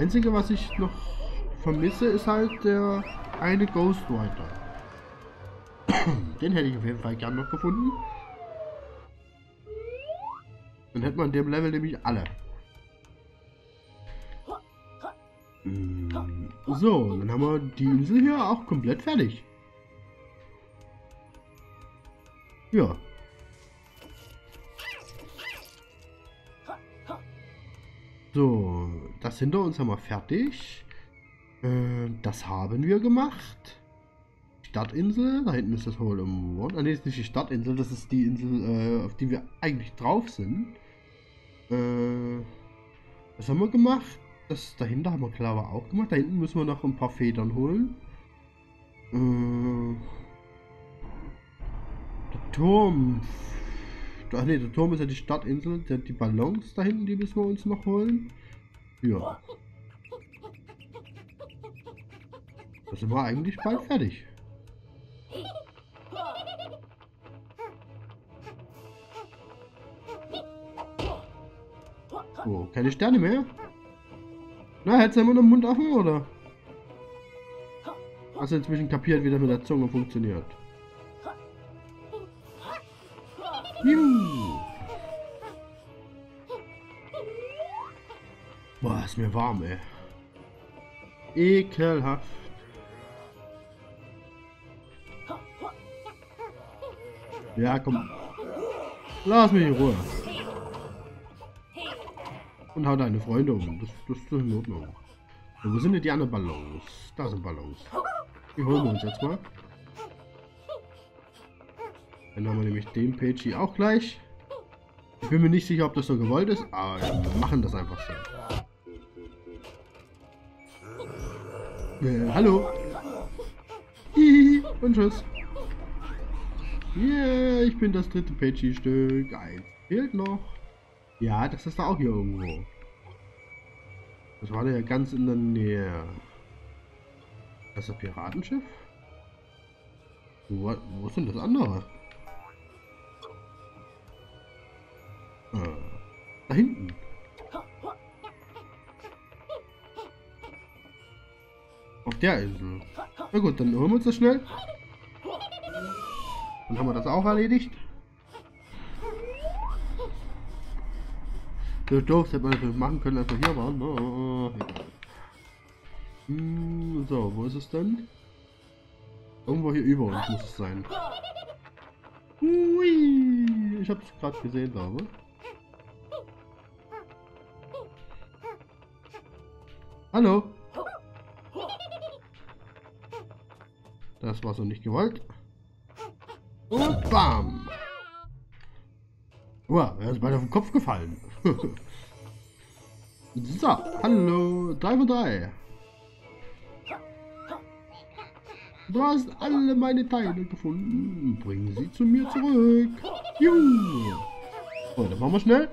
Einzige, was ich noch vermisse, ist halt der eine Ghostwriter. Den hätte ich auf jeden Fall gern noch gefunden. Dann hätte man in dem Level nämlich alle. So, dann haben wir die Insel hier auch komplett fertig. Ja. So, das hinter uns haben wir fertig. Das haben wir gemacht. Stadtinsel, da hinten ist das Hole in One. Ah, ne, ist nicht die Stadtinsel, das ist die Insel, auf die wir eigentlich drauf sind. Das haben wir gemacht. Das dahinter haben wir klar auch gemacht. Da hinten müssen wir noch ein paar Federn holen. Der Turm. Ach ne, der Turm ist ja die Stadtinsel. Die Ballons da hinten, die müssen wir uns noch holen. Ja. Da sind wir eigentlich bald fertig. Oh, keine Sterne mehr? Na, hättest du immer noch den Mund offen, oder? Hast du inzwischen kapiert, wie das mit der Zunge funktioniert? Juhu. Boah, ist mir warm, ey. Ekelhaft. Ja, komm. Lass mich in Ruhe. Und hau deine Freunde um. Das ist in Ordnung. Und wo sind denn die anderen Ballons? Da sind Ballons. Die holen wir uns jetzt mal. Dann haben wir nämlich den Pagey auch gleich. Ich bin mir nicht sicher, ob das so gewollt ist, aber wir machen das einfach so. Hallo. Hihi. Und tschüss. Yeah, ich bin das dritte Pagey-Stück. Eins fehlt noch. Ja, das ist da auch hier irgendwo. Das war ja ganz in der Nähe. Das ist das Piratenschiff? Wo ist denn das andere? Da hinten. Auf der Insel. Na gut, dann holen wir uns das schnell. Dann haben wir das auch erledigt. So doof, das hätte man natürlich machen können, als wir hier waren. Oh, so, wo ist es denn? Irgendwo hier über uns muss es sein. Hui, ich habe es gerade gesehen, glaube ich. Hallo. Das war so nicht gewollt. Und bam. Uah, er ist beinahe auf den Kopf gefallen. So, hallo, 3 von 3. Du hast alle meine Teile gefunden. Bring sie zu mir zurück. Juhu. So, dann machen wir schnell.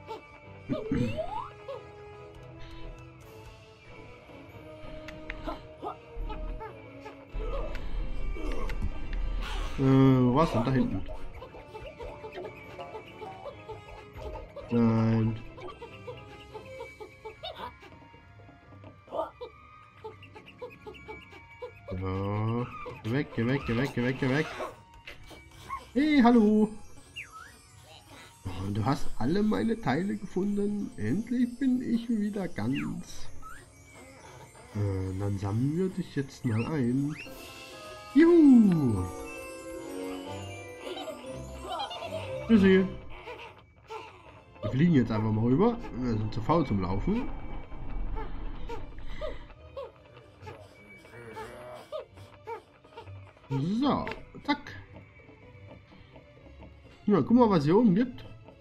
Was denn da hinten? Nein. Ja. Geh weg, geh weg, geh weg, geh weg, geh weg. Hey, hallo. Du hast alle meine Teile gefunden. Endlich bin ich wieder ganz. Dann sammeln wir dich jetzt mal ein. Juhu. Tschüssi. Wir fliegen jetzt einfach mal rüber. Wir sind zu faul zum Laufen. So, zack. Ja, guck mal, was hier oben gibt.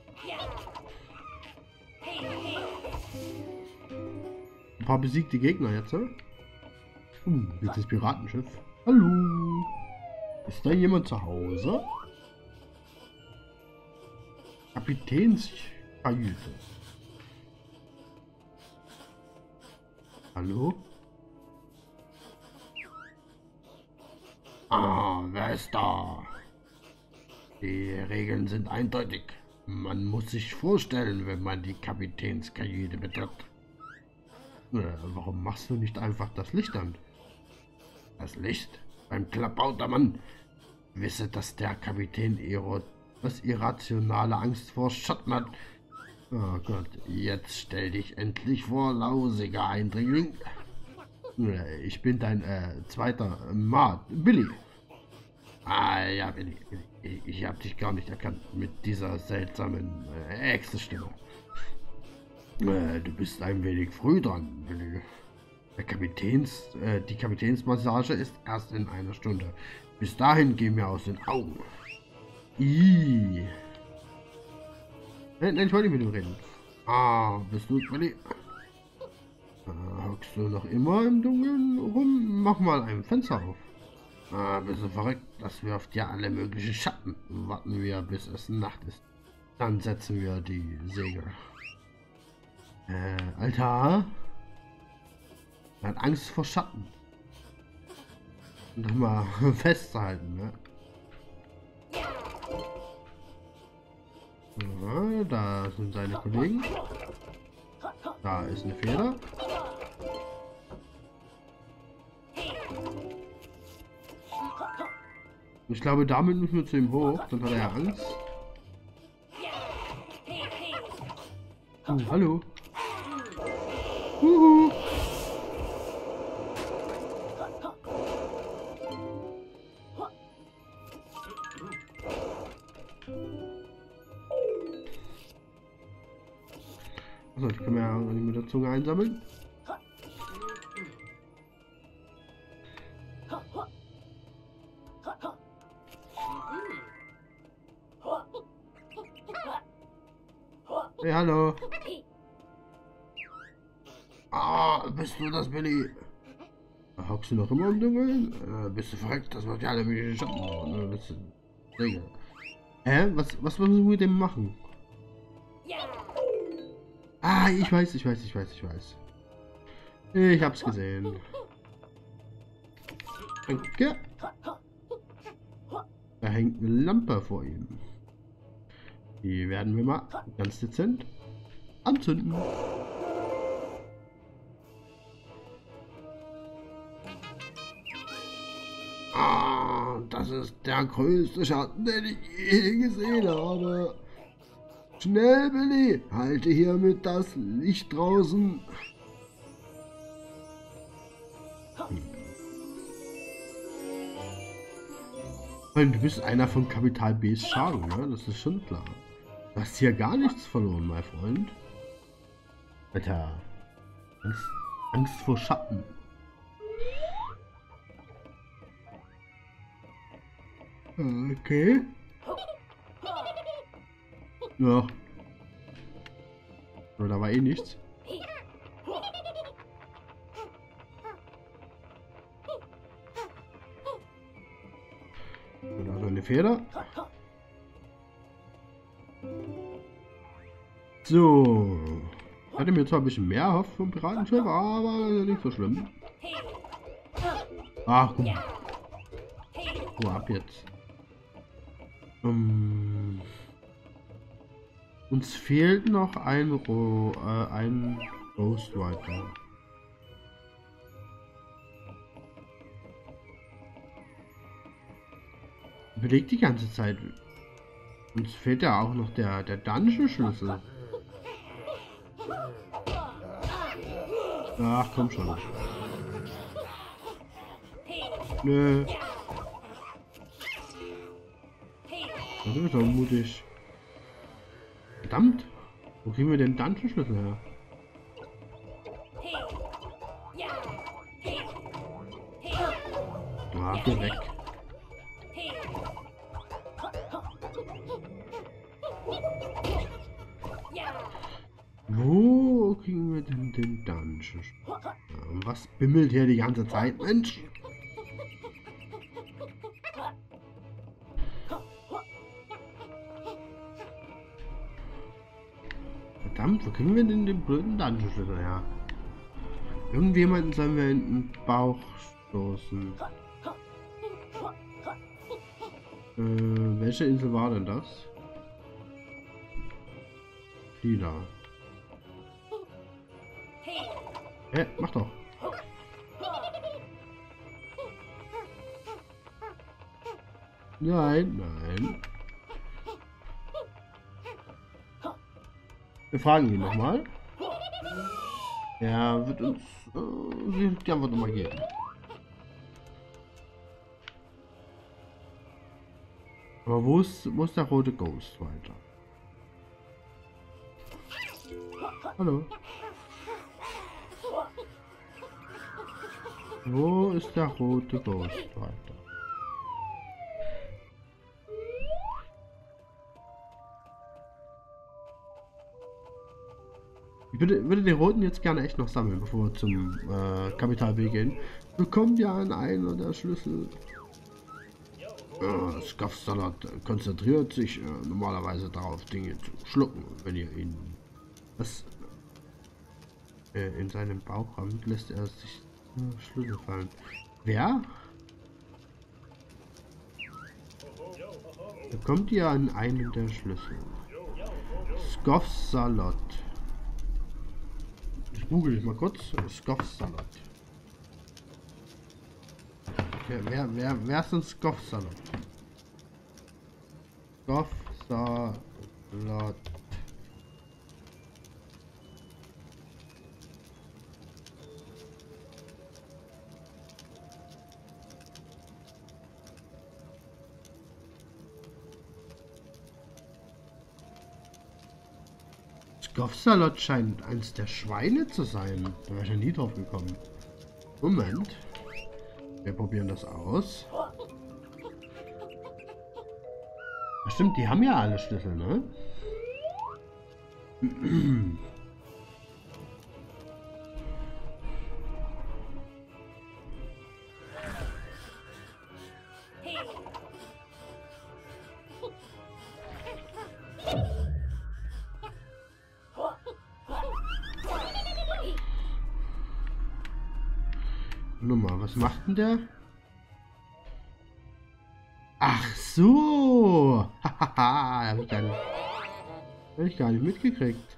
Ein paar besiegte Gegner jetzt. Jetzt das Piratenschiff. Hallo. Ist da jemand zu Hause? Kapitänskajüte. Hallo? Ah, wer ist da? Die Regeln sind eindeutig. Man muss sich vorstellen, wenn man die Kapitänskajüte betritt. Warum machst du nicht einfach das Licht an? Das Licht? Beim Klabautermann. Wisse, dass der Kapitän das irrationale Angst vor Schatten hat. Oh Gott, jetzt stell dich endlich vor, lausiger Eindringling. Ich bin dein zweiter Mat, Billy. Ah ja, Billy. Ich habe dich gar nicht erkannt mit dieser seltsamen Echsenstimme. Du bist ein wenig früh dran, Billy. Die Kapitänsmassage ist erst in einer Stunde. Bis dahin geh mir aus den Augen. Ih. Nein, ich wollte nicht mit ihm reden. Ah, bist du, Billy? Hockst du noch immer im Dunkeln rum? Mach mal ein Fenster auf. Ah, bist du verrückt? Das wirft ja alle möglichen Schatten. Warten wir, bis es Nacht ist. Dann setzen wir die Segel. Alter. Er hat Angst vor Schatten. Und dann mal festhalten, ne? Ja, da sind seine Kollegen. Da ist eine Feder. Ich glaube, damit müssen wir zu ihm hoch. Dann hat er ja Angst. Hallo. Also, die können wir ja mit der Zunge einsammeln. Hey, hallo. Ah, bist du das, Billy? Hockst du noch immer im Dunkeln? Bist du verreckt? Das macht ja alle möglichen Schatten. Das ist Regel. Hä? Was müssen wir mit dem machen? Ah, ich weiß. Ich hab's gesehen. Danke. Da hängt eine Lampe vor ihm. Die werden wir mal ganz dezent anzünden. Ah, das ist der größte Schatten, den ich je gesehen habe. Schnell, Billy, halte hiermit das Licht draußen. Du bist einer von Kapital B's Schaden, ne? Das ist schon klar. Du hast hier gar nichts verloren, mein Freund. Alter. Angst vor Schatten. Okay. Ja. Aber da war eh nichts. Da so eine Feder. So. Ich hatte mir zwar ein bisschen mehr erhofft vom Piratenschiff, aber nicht so schlimm. Ach, guck mal. Ruhe ab jetzt. Uns fehlt noch ein Ghostwriter. Überlegt die ganze Zeit. Uns fehlt ja auch noch der Dungeon-Schlüssel. Ach, komm schon. Nö. Das ist doch mutig. Verdammt. Wo kriegen wir den Dungeon-Schlüssel her? Ah, geh weg. Wo kriegen wir denn den Dungeon? Was bimmelt hier die ganze Zeit, Mensch? Verdammt, wo kriegen wir denn den blöden Dungeon-Schlüssel her? Irgendjemanden sollen wir in den Bauch stoßen. Welche Insel war denn das? Lila. Mach doch. Nein, nein. Wir fragen ihn nochmal. Er wird uns die Antwort nochmal geben. Aber wo ist der rote Ghost weiter? Hallo? Wo ist der rote Ghost weiter? Ich würde den roten jetzt gerne echt noch sammeln, bevor wir zum Kapital B gehen. Bekommt ja an einer der Schlüssel. Scuff-Salat konzentriert sich normalerweise darauf, Dinge zu schlucken. Wenn ihr ihn in seinem Bauch habt, lässt er sich Schlüssel fallen. Wer? Bekommt ihr an einen der Schlüssel? Scuff-Salat. Ich google mal kurz. Scuff-Salat. Wer ist ein Scuff-Salat? Scuff-Salat. Scuff-Salat scheint eins der Schweine zu sein. Da wäre ich ja nie drauf gekommen. Moment. Wir probieren das aus. Stimmt, die haben ja alle Schlüssel, ne? Nummer, was macht denn der? Ach so! Hahaha, hab ich gar nicht mitgekriegt.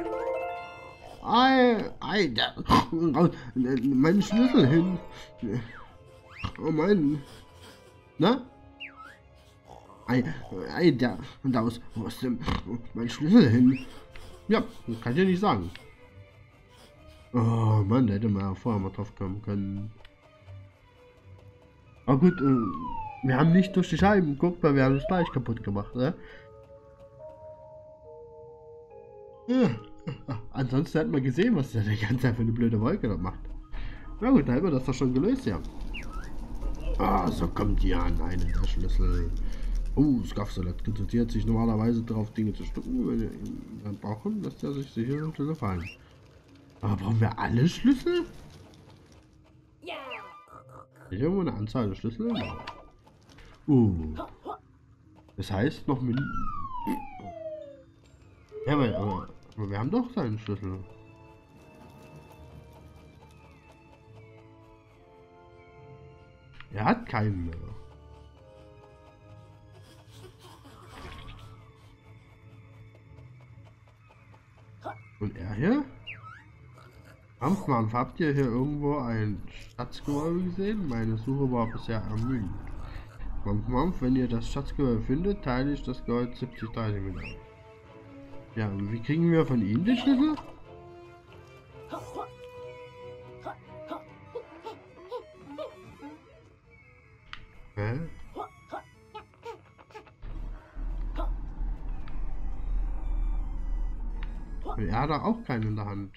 Mein Schlüssel hin. Oh Mann. Na? Wo ist denn mein Schlüssel hin? Ja, das kann ich ja nicht sagen. Oh Mann, hätte man ja vorher mal drauf kommen können. Aber gut, wir haben nicht durch die Scheiben geguckt, weil wir haben das gleich kaputt gemacht, ne? Ja. Ansonsten hätten wir gesehen, was der die ganze Zeit für eine blöde Wolke da macht. Na gut, dann hätten wir das doch schon gelöst, ja. Ah, so kommt ja an einen der Schlüssel. Scuff-Salat konzentriert sich normalerweise darauf, Dinge zu stucken. Wenn ihr ihn dann brauchen, lässt er sich sicher im Schlüssel fallen. Aber brauchen wir alle Schlüssel? Ist irgendwo eine Anzahl der Schlüssel? Das heißt noch mit. Ja, aber wir haben doch seinen Schlüssel. Er hat keinen mehr. Und er hier? Kampfmann, habt ihr hier irgendwo ein Schatzgewölbe gesehen? Meine Suche war bisher ermüdend. Kampf, wenn ihr das Schatzgewölbe findet, teile ich das Gold 70-30 mit euch. Ja, und wie kriegen wir von ihm den Schlüssel? Hä? Er hat auch keinen in der Hand.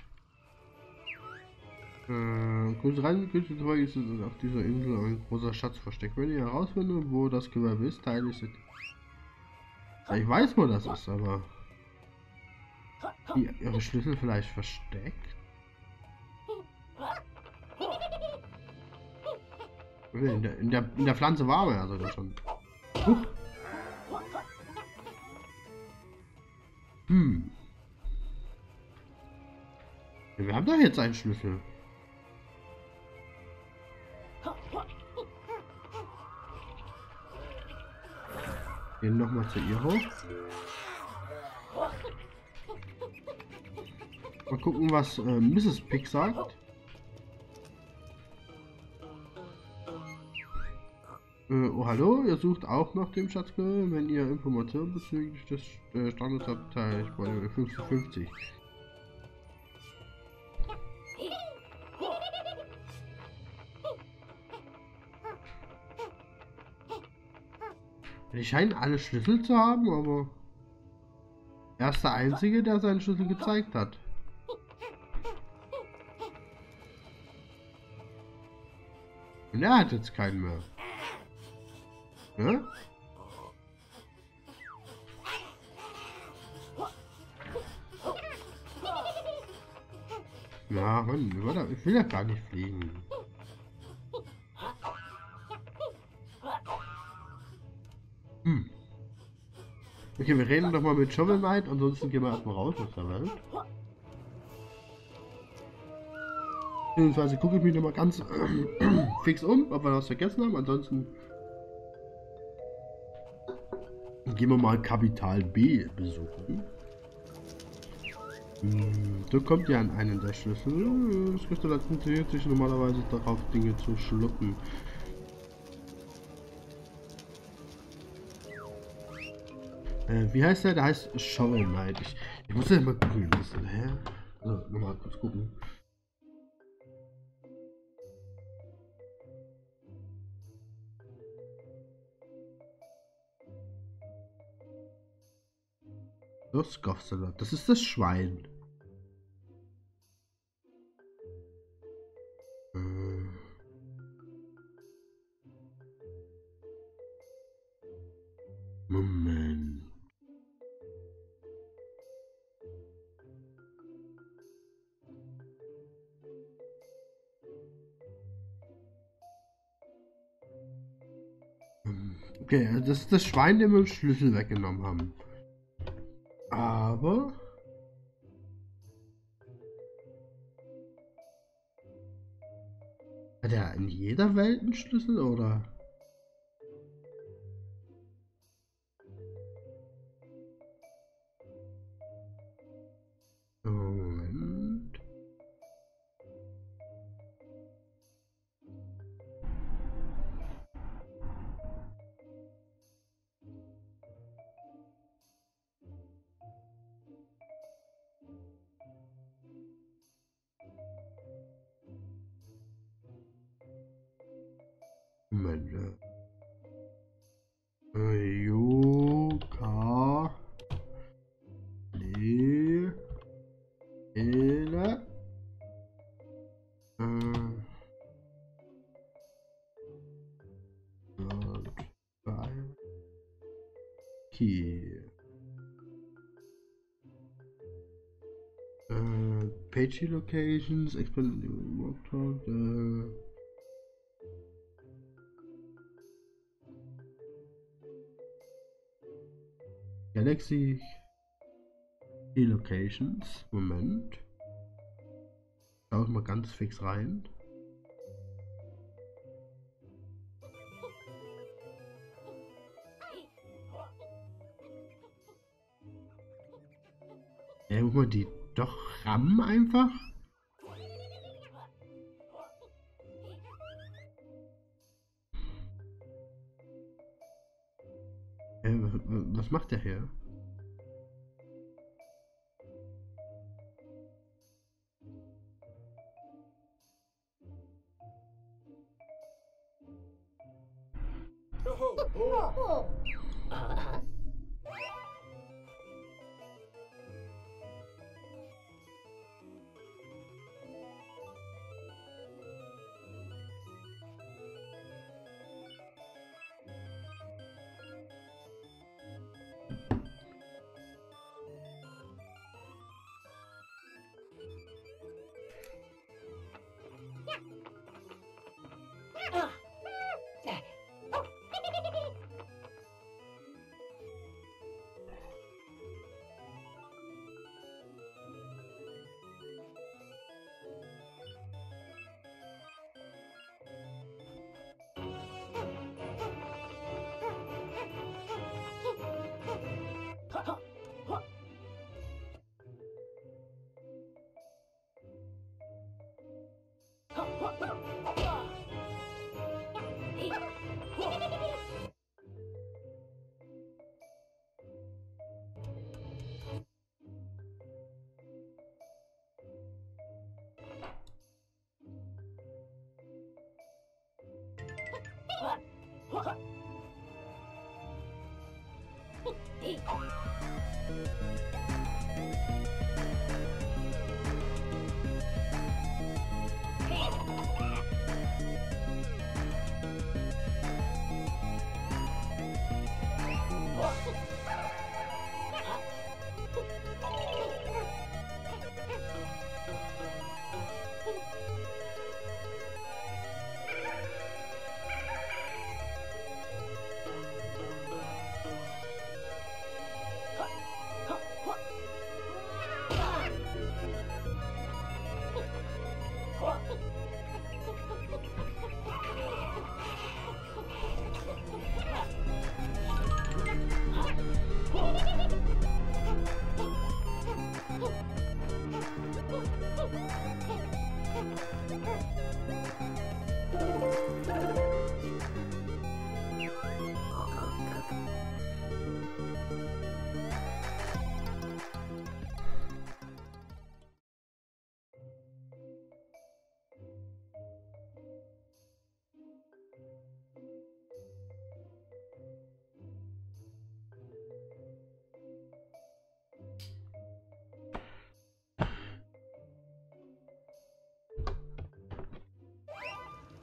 Kurz rein, ist es auf dieser Insel ein großer Schatz versteckt. Wenn ihr herausfindet, wo das Gewölbe ist, teile ich es. Ja, ich weiß, wo das ist, aber ihre Schlüssel vielleicht versteckt? In der Pflanze war er sogar schon. Ja, wir haben doch jetzt einen Schlüssel. Gehen nochmal zu ihr hoch. Mal gucken, was Mrs. Pig sagt. Oh, hallo, ihr sucht auch nach dem Schatzgehör, wenn ihr Informationen bezüglich des Standes habt, teile ich bei 50-50. Die scheinen alle Schlüssel zu haben, aber er ist der Einzige, der seinen Schlüssel gezeigt hat. Und er hat jetzt keinen mehr. Ja? Ja, Mann, ich will ja gar nicht fliegen. Hm. Okay, wir reden doch mal mit Shovel Knight, ansonsten gehen wir erstmal raus aus der Welt. Beziehungsweise gucke ich mich nochmal ganz fix um, ob wir was vergessen haben. Ansonsten gehen wir mal Kapital B besuchen. So kommt ihr an einen der Schlüssel. Das Kristall konzentriert sich normalerweise darauf, Dinge zu schlucken. Wie heißt der? Der heißt Shovel Knight. Ich muss ja mal gucken. Hä? Also, nochmal kurz gucken. Das Scoffsalat. Das ist das Schwein. Moment. Okay, das ist das Schwein, dem wir den Schlüssel weggenommen haben. Aber... Hat er in jeder Welt einen Schlüssel, oder? Moment. Moment. Joka. Le. Ele. Okay. Page locations, expand walk talk, Galaxy Locations. Moment. Schau ich mal ganz fix rein. Ja, guck mal, die doch RAM einfach. Was macht der hier?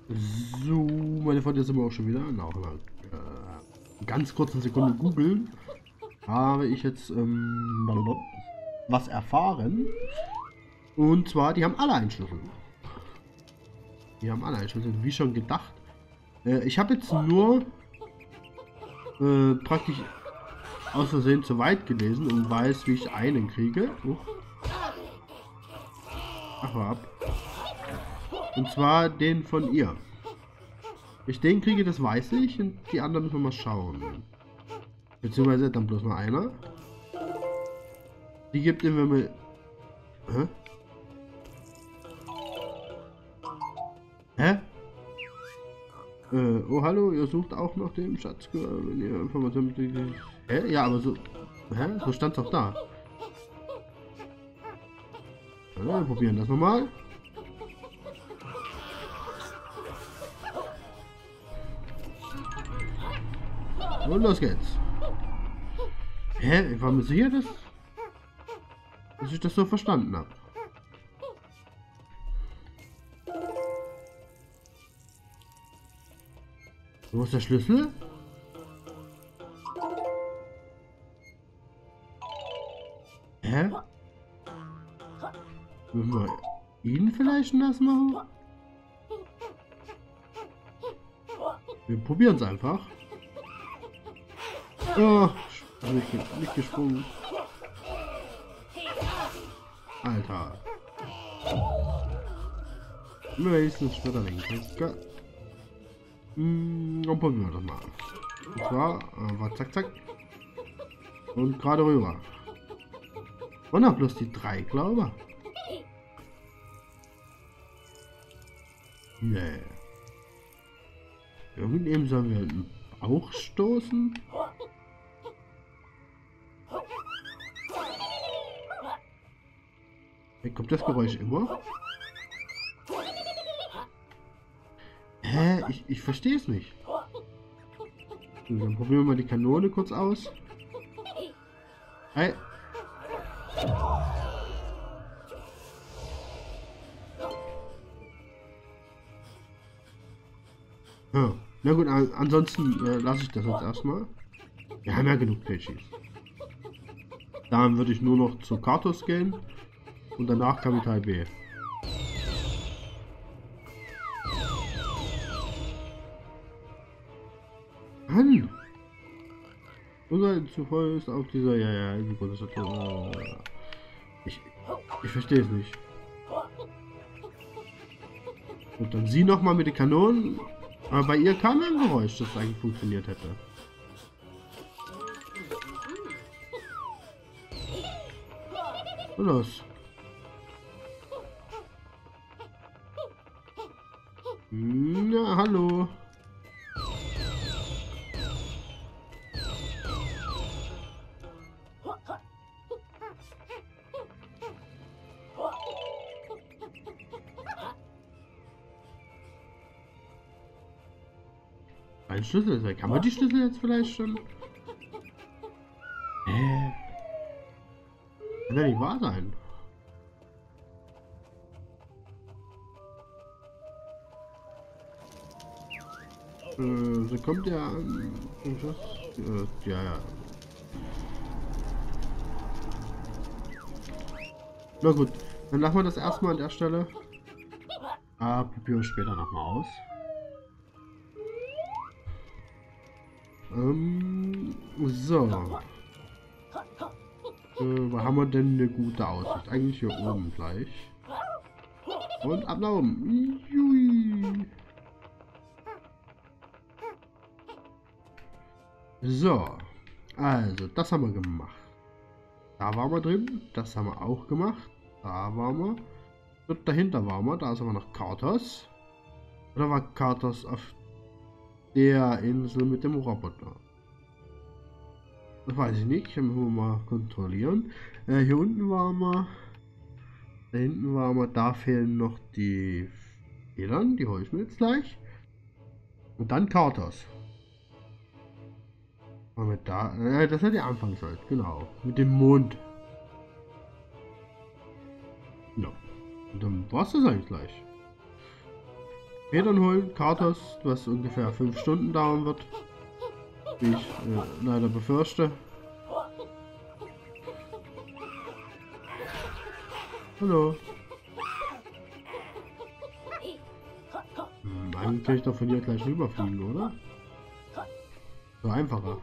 So, meine Freunde, sind wir auch schon wieder. Nach einer ganz kurzen Sekunde googeln, habe ich jetzt was erfahren. Und zwar, die haben alle einen Schlüssel. Die haben alle einen Schlüssel, wie schon gedacht. Ich habe jetzt nur praktisch aus Versehen zu weit gelesen und weiß, wie ich einen kriege. Ach, war ab. Und zwar den von ihr. Ich den kriege, das weiß ich. Und die anderen müssen wir mal schauen. Beziehungsweise dann bloß noch einer. Die gibt ihm, wenn wir... Hä? Hä? Oh hallo, ihr sucht auch nach dem Schatz, wenn ihr Informationen... Hä? Ja, aber so... Hä? So stand's auch da. Ja, wir probieren das nochmal. Und los geht's. Hä? War mir sicher, dass ich das so verstanden habe? Wo ist der Schlüssel? Hä? Müssen wir ihn vielleicht nass machen? Wir probieren es einfach. Oh, nicht gesprungen. Alter. Wenigstens Schmetterling. Und probieren wir das mal. Und zwar, zack, zack. Und gerade rüber. Und dann bloß die 3, glaube ich. Nee. Irgendwann sollen wir einen Bauch stoßen. Hey, kommt das Geräusch immer? Hä? Ich verstehe es nicht. So, dann probieren wir mal die Kanone kurz aus. Hey. Ja. Na gut, ansonsten lasse ich das jetzt erstmal. Wir haben ja genug Pidgeys. Dann würde ich nur noch zu Kartos gehen und danach Kapital B. Mann! Unser zuvor ist auf dieser... Ja, ich verstehe es nicht. Und dann sie nochmal mit den Kanonen. Aber bei ihr kam ein Geräusch, das eigentlich funktioniert hätte. Und los. Na, hallo. Ein Schlüssel. Kann man die Schlüssel jetzt vielleicht schon? Kann ja nicht wahr sein. So kommt ja an. Ja. Na gut, dann lassen wir das erstmal an der Stelle. Probieren wir später nochmal aus. So. Wo haben wir denn eine gute Aussicht? Eigentlich hier oben gleich. Und ab nach oben. Jui. So. Also, das haben wir gemacht. Da waren wir drin. Das haben wir auch gemacht. Da waren wir. Dort dahinter waren wir. Da ist aber noch Kartos. Oder war Kartos auf der Insel mit dem Roboter? Das weiß ich nicht. Müssen wir mal kontrollieren. Hier unten waren wir. Da hinten waren wir. Da fehlen noch die Federn. Die hole ich mir jetzt gleich. Und dann Kartos. Mit da. Das hat die Anfangszeit. Genau. Mit dem Mond. Ja. Und dann war es das eigentlich gleich. Federn holen, Katos, was ungefähr 5 Stunden dauern wird. Wie ich leider befürchte. Hallo. Eigentlich kann ich doch von hier gleich rüberfliegen, oder? So einfacher.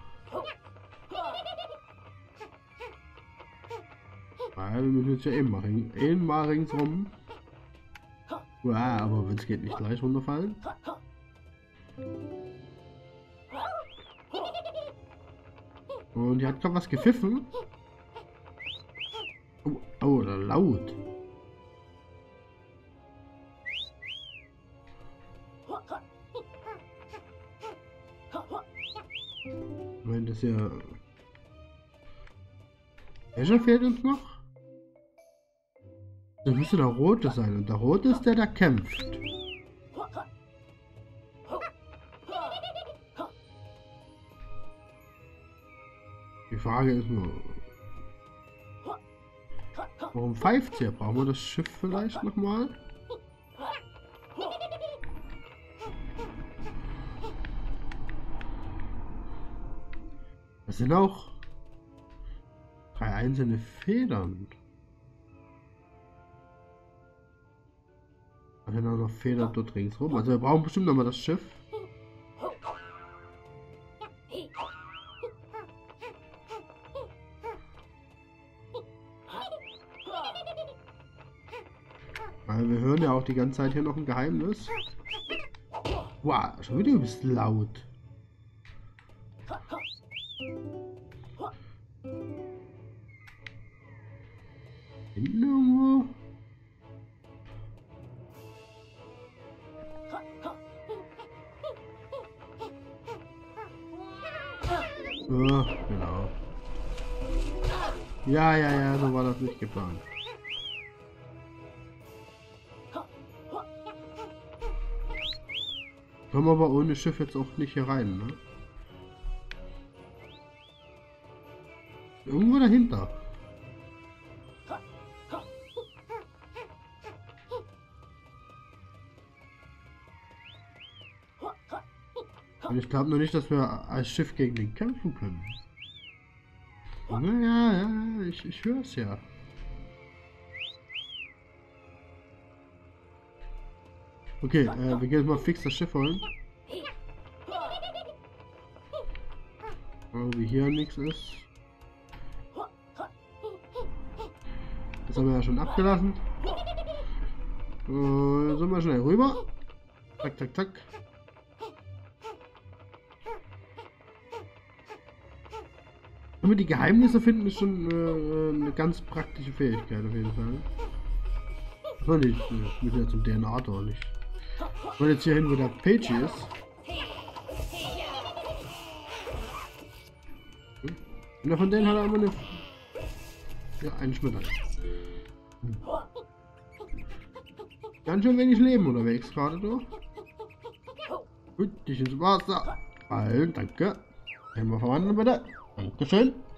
Weil wir müssen jetzt ja eben mal ringsrum. Wow, aber wenn es geht, nicht gleich runterfallen. Und die hat gerade was gepfiffen. Oh, oh, laut. Ich meine, das hier. Welcher fehlt uns noch? Das müsste der rote sein. Und der rote ist der, der kämpft. Die Frage ist nur, warum pfeift hier? Brauchen wir das Schiff vielleicht nochmal? Das sind auch 3 einzelne Federn. Da sind auch noch Federn dort ringsrum. Also wir brauchen bestimmt nochmal das Schiff. Weil wir hören ja auch die ganze Zeit hier noch ein Geheimnis. Wow, schon wieder ein bisschen laut. Hinten irgendwo? Ja, genau. Ja, so war das nicht geplant. Kommen aber ohne Schiff jetzt auch nicht hier rein, ne? Irgendwo dahinter. Und ich glaube noch nicht, dass wir als Schiff gegen den kämpfen können. Ja, ich höre es ja. Okay, wir gehen jetzt mal fix das Schiff holen. Wie hier nichts ist. Das haben wir ja schon abgelassen. Sind wir schnell rüber. Zack, zack, zack. Aber die Geheimnisse finden ist schon eine ganz praktische Fähigkeit auf jeden Fall. So nicht, ich bin ja zum DNA-Tor nicht. Ich wollte jetzt hier hin, wo der Page ist. Und von denen hat er immer eine... Ja, einen Schmetter. Ganz schön wenig Leben unterwegs gerade durch. Gut, dich ins Wasser. Allen, danke. Einmal verwandeln bitte. Dankeschön.